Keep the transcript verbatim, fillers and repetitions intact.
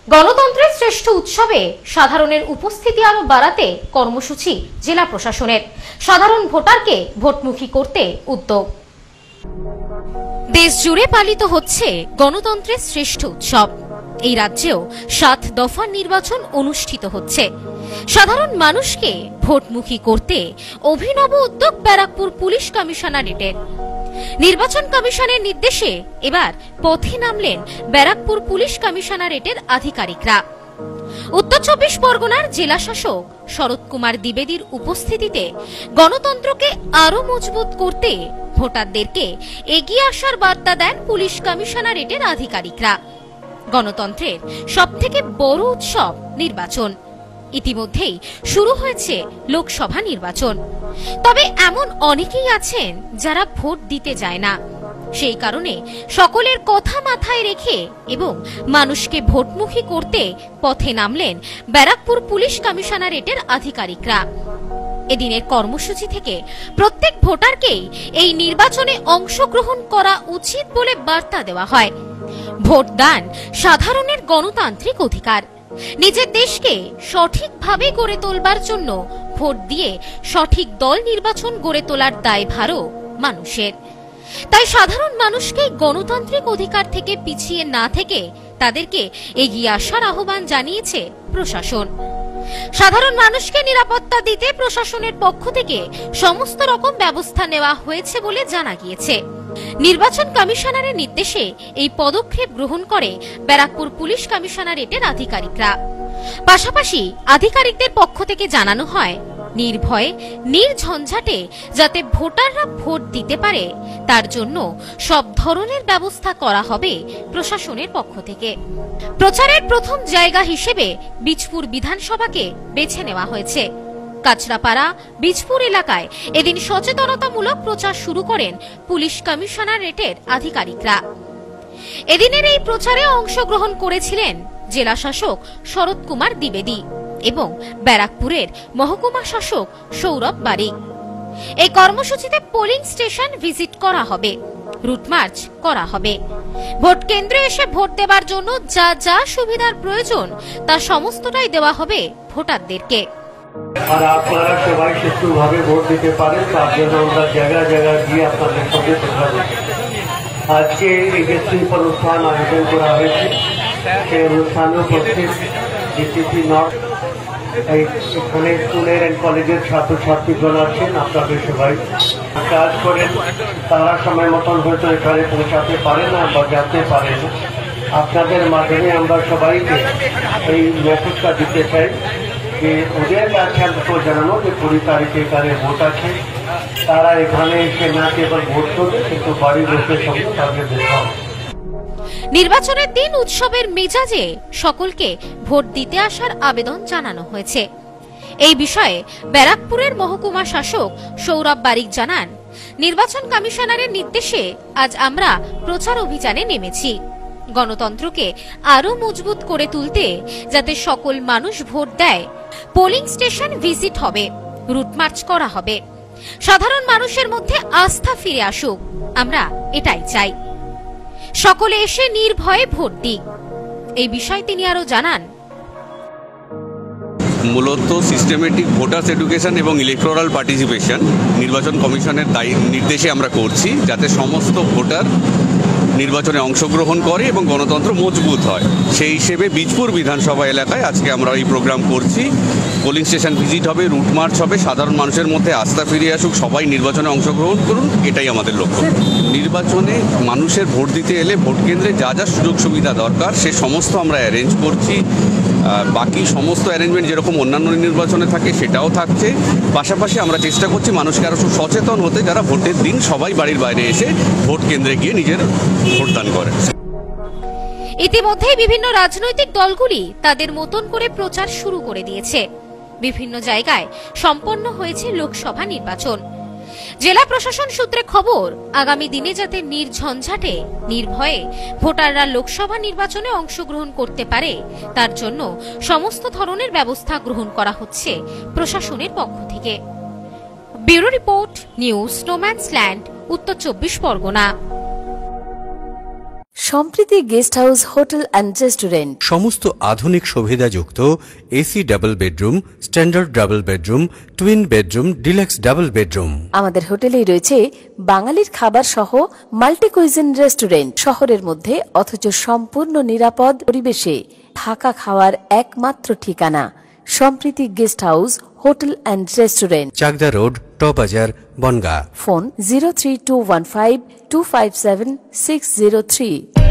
গণতন্ত্রের শ্রেষ্ঠ উৎসবে সাধারণের উপস্থিতি আরো বাড়াতে কর্মসূচি জেলা প্রশাসনের। সাধারণ ভোটারকে ভোটমুখী করতে উদ্যোগ। দেশ জুড়ে পালিত হচ্ছে গণতন্ত্রের শ্রেষ্ঠ উৎসব। এই রাজ্যেও সাত দফা নির্বাচন অনুষ্ঠিত হচ্ছে। সাধারণ মানুষকে ভোটমুখী করতে অভিনব উদ্যোগ ব্যারাকপুর পুলিশ কমিশনারেটের। নির্বাচন কমিশনের নির্দেশে এবার পথে নামলেন ব্যারাকপুর পুলিশ কমিশনারেটের আধিকারিকরা। উত্তর চব্বিশ পরগনার জেলা শাসক শরৎ কুমার দ্বিবেদীর উপস্থিতিতে গণতন্ত্রকে আরো মজবুত করতে ভোটারদেরকে এগিয়ে আসার বার্তা দেন পুলিশ কমিশনারেটের আধিকারিকরা। গণতন্ত্রের সবথেকে বড় উৎসব নির্বাচন। ইতিমধ্যেই শুরু হয়েছে লোকসভা নির্বাচন। তবে এমন অনেকেই আছেন যারা ভোট দিতে যায় না। সেই কারণে সকলের কথা মাথায় রেখে এবং মানুষকে ভোটমুখী করতে পথে নামলেন ব্যারাকপুর পুলিশ কমিশনারেটের আধিকারিকরা। এদিনের কর্মসূচি থেকে প্রত্যেক ভোটারকেই এই নির্বাচনে অংশগ্রহণ করা উচিত বলে বার্তা দেওয়া হয়। ভোটদান সাধারণের গণতান্ত্রিক অধিকার। নিজের দেশকে সঠিকভাবে গড়ে তোলবার জন্য ভোট দিয়ে সঠিক দল নির্বাচন গড়ে তোলার দায়ভারও মানুষের। তাই সাধারণ মানুষকে গণতান্ত্রিক অধিকার থেকে পিছিয়ে না থেকে তাদেরকে এগিয়ে আসার আহ্বান জানিয়েছে প্রশাসন। সাধারণ মানুষকে নিরাপত্তা দিতে প্রশাসনের পক্ষ থেকে সমস্ত রকম ব্যবস্থা নেওয়া হয়েছে বলে জানা গিয়েছে। নির্বাচন কমিশনারের নির্দেশে এই পদক্ষেপ গ্রহণ করে ব্যারাকপুর পুলিশ কমিশনারেটের আধিকারিকরা। পাশাপাশি আধিকারিকদের পক্ষ থেকে জানানো হয়, নির্ভয়ে নির্ঝঞ্ঝাটে যাতে ভোটাররা ভোট দিতে পারে তার জন্য সব ধরনের ব্যবস্থা করা হবে প্রশাসনের পক্ষ থেকে। প্রচারের প্রথম জায়গা হিসেবে বীজপুর বিধানসভাকে বেছে নেওয়া হয়েছে। কাচরাপাড়া বীজপুর এলাকায় এদিন সচেতনতামূলক প্রচার শুরু করেন পুলিশ কমিশনারেটের আধিকারিকরা। এদিনের এই প্রচারে অংশগ্রহণ করেছিলেন জেলা শাসক শরৎ কুমার দ্বিবেদী এবং ব্যারাকপুরের মহকুমা শাসক সৌরভ বারিক। এই কর্মসূচিতে পোলিং স্টেশন ভিজিট করা হবে, রুট মার্চ করা হবে। ভোট কেন্দ্রে এসে ভোট দেবার জন্য যা যা সুবিধার প্রয়োজন তা সমস্তটাই দেওয়া হবে ভোটারদেরকে। আর আপনারা সবাই সুষ্ঠুভাবে ভোট দিতে পারেন তার জন্য আমরা জায়গা জায়গা গিয়ে আপনাদের সঙ্গে দেখা করছি। আজকে এই যে শিল্প অনুষ্ঠান আয়োজন করা হয়েছে, সেই অনুষ্ঠানে উপস্থিত ডিসিপি নর্থ এখানে স্কুলের এন্ড কলেজের ছাত্রছাত্রীগণ আছেন। আপনাদের সবাই কাজ করেন, তারা সময় মতন হয়তো এখানে পৌঁছাতে পারে না বা যেতে পারে না। আপনাদের মাধ্যমে আমরা সবাইকে এই মেসেজটা দিতে চাই যে ওদের কাছে আমরা জানানো যে কুড়ি তারিখে এখানে ভোট আছে, তারা এখানে এসে না কেবল ভোট করবে কিন্তু বাড়ির লোকের সঙ্গে তাদের দেখা হবে। নির্বাচনের দিন উৎসবের মেজাজে সকলকে ভোট দিতে আসার আবেদন জানানো হয়েছে। এই বিষয়ে ব্যারাকপুরের মহকুমা শাসক সৌরভ বারিক জানান, নির্বাচন কমিশনারের নির্দেশে আজ আমরা প্রচার অভিযানে নেমেছি। গণতন্ত্রকে আরো মজবুত করে তুলতে যাতে সকল মানুষ ভোট দেয়, পোলিং স্টেশন ভিজিট হবে, রুট মার্চ করা হবে। সাধারণ মানুষের মধ্যে আস্থা ফিরে আসুক, আমরা এটাই চাই। সকলে এসে নির্ভয়ে ভোট দিক। এই বিষয়ে তিনি আরো জানান, মূলত সিস্টেমেটিক ভোটার্স এডুকেশন এবং ইলেকটোরাল পার্টিসিপেশন নির্বাচন কমিশনের নির্দেশে আমরা করছি, যাতে সমস্ত ভোটার নির্বাচনে অংশগ্রহণ করে এবং গণতন্ত্র মজবুত হয়। সেই হিসেবে বীজপুর বিধানসভা এলাকায় আজকে আমরা এই প্রোগ্রাম করছি। পোলিং স্টেশন ভিজিট হবে, রুট মার্চ হবে, সাধারণ মানুষের মধ্যে আস্থা ফিরে আসুক, সবাই নির্বাচনে অংশগ্রহণ করুন, এটাই আমাদের লক্ষ্য। নির্বাচনে মানুষের ভোট দিতে এলে ভোট কেন্দ্রে যা যা সুযোগ সুবিধা দরকার সে সমস্ত আমরা অ্যারেঞ্জ করছি। বাকি সমস্ত অ্যারেঞ্জমেন্ট যেরকম অন্যান্য নির্বাচনে থাকে সেটাও থাকছে। পাশাপাশি আমরা চেষ্টা করছি মানুষকে আরও সচেতন হতে, যারা ভোটের দিন সবাই বাড়ির বাইরে এসে ভোট কেন্দ্রে গিয়ে নিজের ভোটদান করে। ইতিমধ্যেই বিভিন্ন রাজনৈতিক দলগুলি তাদের মতন করে প্রচার শুরু করে দিয়েছে। বিভিন্ন জায়গায় সম্পন্ন হয়েছে লোকসভা নির্বাচন। জেলা প্রশাসন সূত্রে খবর, আগামী দিনে যাতে নির্ঝঞ্ঝাটে নির্ভয়ে ভোটাররা লোকসভা নির্বাচনে অংশগ্রহণ করতে পারে তার জন্য সমস্ত ধরনের ব্যবস্থা গ্রহণ করা হচ্ছে প্রশাসনের পক্ষ থেকে। Bureau report, news no man's land, উত্তর চব্বিশ Pargana. Sampriti guest house hotel and restaurant, সমস্ত আধুনিক সুবিধাযুক্ত AC double bedroom, standard double bedroom, twin bedroom, deluxe double bedroom. আমাদের হোটেলেই রয়েছে বাঙালির খাবার সহ মাল্টি কুইজিন রেস্টুরেন্ট। শহরের মধ্যে অথচ সম্পূর্ণ নিরাপদ পরিবেশে থাকা খাওয়ার একমাত্র ঠিকানা Sampriti guest house hotel and restaurant, Chakdah road, টবাজার, Bangaon. Phone zero three two one five two five seven six zero three.